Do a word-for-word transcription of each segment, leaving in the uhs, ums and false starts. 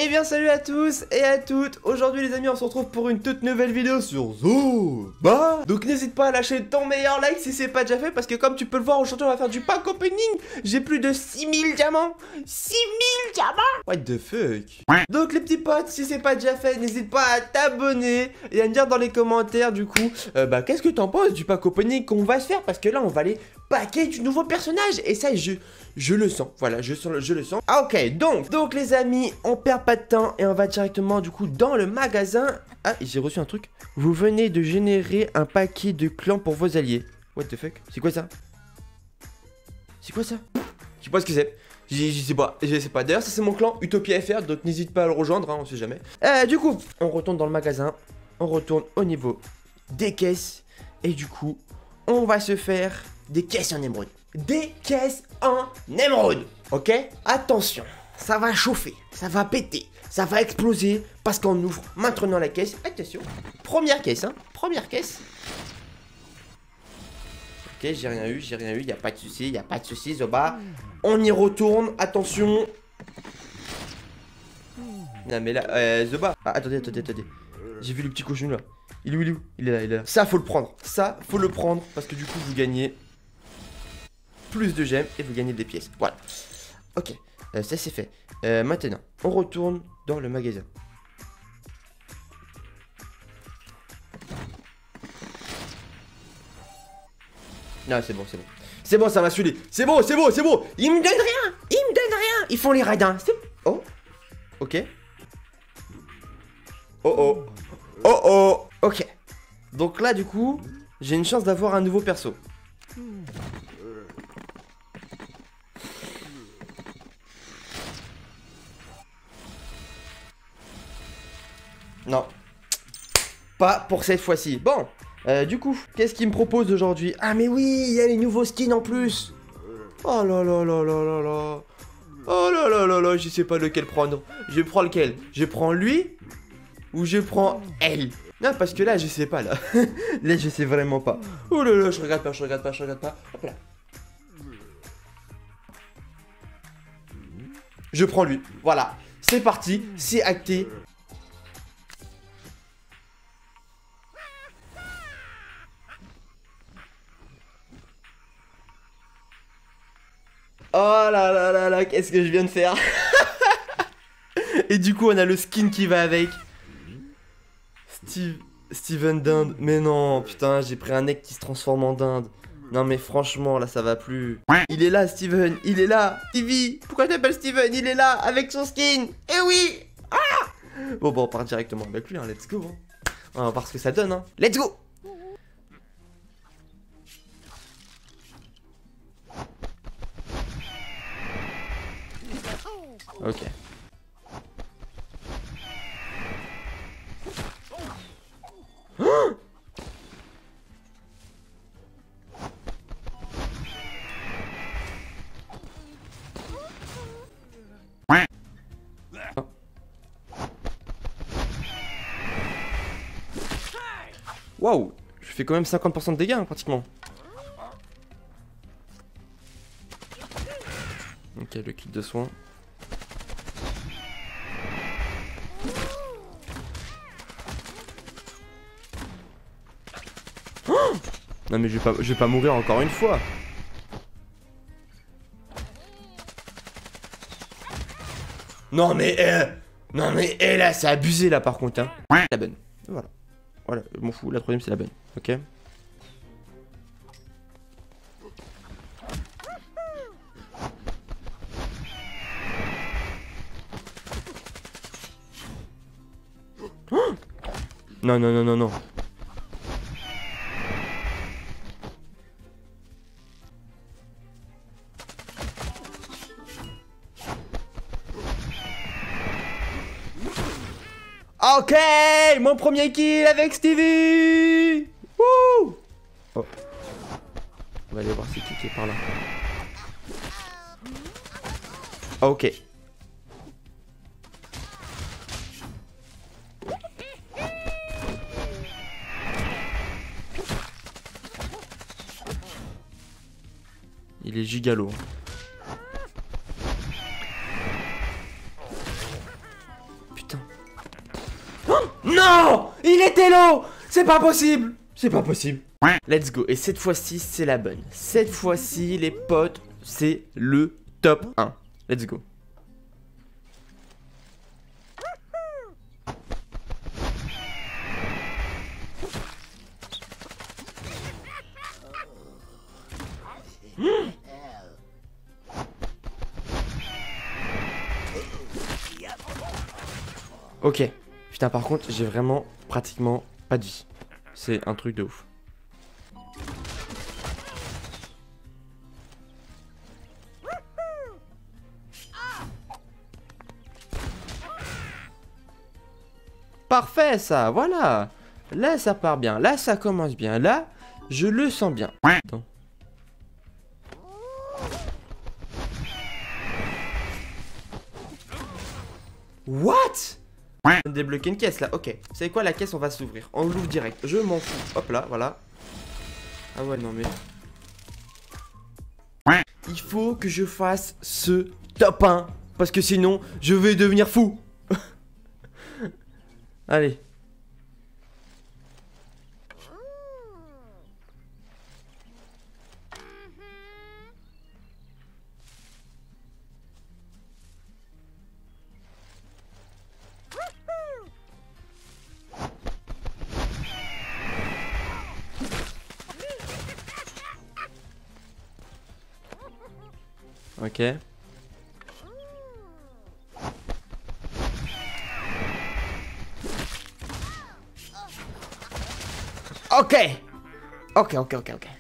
Eh bien salut à tous et à toutes. Aujourd'hui les amis, on se retrouve pour une toute nouvelle vidéo sur Zoba. Donc n'hésite pas à lâcher ton meilleur like si c'est pas déjà fait, parce que comme tu peux le voir, aujourd'hui on va faire du pack opening. J'ai plus de six mille diamants. six mille diamants. What the fuck. Donc les petits potes, si c'est pas déjà fait, n'hésite pas à t'abonner et à me dire dans les commentaires du coup euh, bah qu'est-ce que t'en penses du pack opening qu'on va se faire, parce que là on va aller paquer du nouveau personnage. Et ça je, je le sens, voilà, je, sens, je le sens. Ah ok, donc, donc les amis, on perd pas de temps et on va directement du coup dans le magasin. Ah, j'ai reçu un truc. Vous venez de générer un paquet de clans pour vos alliés. What the fuck? C'est quoi ça? C'est quoi ça? Je sais pas ce que c'est. Je sais pas, je sais pas. D'ailleurs, ça c'est mon clan Utopia F R, donc n'hésite pas à le rejoindre, hein, on sait jamais. Euh, du coup, on retourne dans le magasin. On retourne au niveau des caisses. Et du coup, on va se faire des caisses en émeraude. Des caisses en émeraude. Ok? Attention, ça va chauffer, ça va péter, ça va exploser, parce qu'on ouvre maintenant la caisse. Attention, première caisse, hein. Première caisse. Ok, j'ai rien eu, j'ai rien eu, y a pas de souci, y a pas de souci, Zoba. On y retourne, attention. Non mais là, euh, Zoba. Ah, attendez, attendez, attendez. J'ai vu le petit cochon là. Il est où, il est où? Il est là, il est là. Ça, faut le prendre. Ça, faut le prendre, parce que du coup, vous gagnez plus de gemmes et vous gagnez des pièces. Voilà. Ok, euh, ça c'est fait. Euh, maintenant, on retourne dans le magasin. Non, c'est bon, c'est bon. C'est bon, ça m'a saoulé. C'est bon, c'est bon, c'est bon. Ils me donnent rien. Ils me donnent rien. Ils font les radins. Oh. Ok. Oh oh. Oh oh. Ok. Donc là, du coup, j'ai une chance d'avoir un nouveau perso. Non. Pas pour cette fois-ci. Bon. Euh, du coup, qu'est-ce qu'il me propose aujourd'hui? Ah mais oui, il y a les nouveaux skins en plus. Oh là là là là là là. Oh là là là là, je sais pas lequel prendre. Je prends lequel? Je prends lui ou je prends elle? Non, parce que là, je sais pas là. Là, je sais vraiment pas. Oh là là, je regarde pas, je regarde pas, je regarde pas. Hop là. Je prends lui. Voilà. C'est parti, c'est acté. Oh là là là là, qu'est-ce que je viens de faire? Et du coup, on a le skin qui va avec. Steve... Steven Dinde. Mais non, putain, j'ai pris un mec qui se transforme en dinde. Non mais franchement, là, ça va plus. Il est là, Steven, il est là. Stevie, pourquoi t'appelles Steven? Il est là, avec son skin. Eh oui. Ah. Bon, bon, on part directement avec lui, hein. Let's go, hein. On va voir ce que ça donne, hein. Let's go. Ok. Oh, waouh, je fais quand même cinquante pour cent de dégâts, hein, pratiquement. Ok, le kit de soins. Oh, non mais je vais pas, je vais pas mourir encore une fois. Non mais euh, non mais eh, là c'est abusé là par contre, hein. La bonne. Voilà. Voilà, je m'en fous, la troisième c'est la bonne. Ok. Oh, non non non non non. Ok, mon premier kill avec Stevie. Wouh. Oh. On va aller voir c'est qui qui est par là. Ok. Il est gigalo. Oh non, il était low. C'est pas possible. C'est pas possible. Let's go. Et cette fois-ci, c'est la bonne. Cette fois-ci, les potes, c'est le top un. Let's go. Ok. Putain, par contre, j'ai vraiment pratiquement pas de vie. C'est un truc de ouf. Parfait, ça, voilà. Là, ça part bien. Là, ça commence bien. Là, je le sens bien. Attends. What? On débloque une caisse là, ok. Vous savez quoi, la caisse on va s'ouvrir. On l'ouvre direct, je m'en fous. Hop là, voilà. Ah ouais, non mais... Il faut que je fasse ce top un. Parce que sinon, je vais devenir fou. Allez. Ok. Ok. Ok, ok, ok, ok.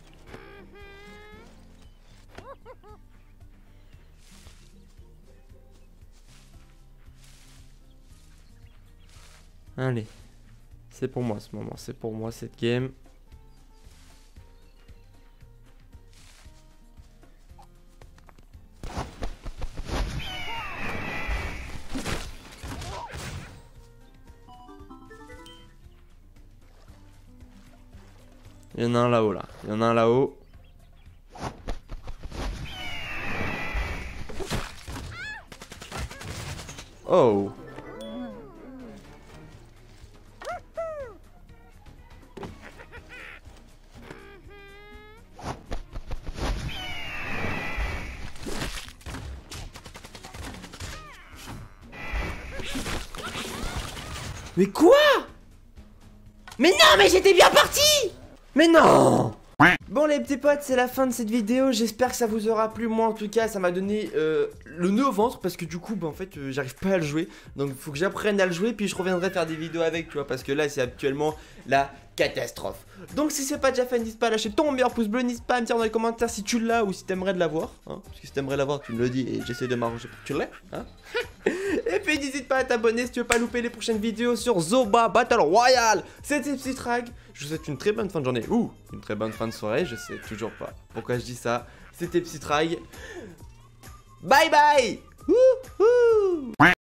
Allez. C'est pour moi ce moment, c'est pour moi cette game. Il y en a un là-haut là. Il y en a un là-haut. Oh. Mais quoi? Mais non, mais j'étais bien parti! Mais non! Bon les petits potes, c'est la fin de cette vidéo, j'espère que ça vous aura plu. Moi en tout cas ça m'a donné euh, le nœud au ventre parce que du coup bah en fait euh, j'arrive pas à le jouer. Donc il faut que j'apprenne à le jouer puis je reviendrai faire des vidéos avec, tu vois, parce que là c'est actuellement la catastrophe. Donc si c'est pas déjà fait, n'hésite pas à lâcher ton meilleur pouce bleu, n'hésite pas à me dire dans les commentaires si tu l'as ou si t'aimerais de l'avoir, hein, parce que si t'aimerais l'avoir tu me le dis et j'essaie de m'arranger pour que tu l'aies, hein. Et puis n'hésite pas à t'abonner si tu veux pas louper les prochaines vidéos sur Zoba Battle Royale. C'était Psytrag, je vous souhaite une très bonne fin de journée ou une très bonne fin de soirée, je sais toujours pas pourquoi je dis ça. C'était Psytrag, bye bye. Wouhou.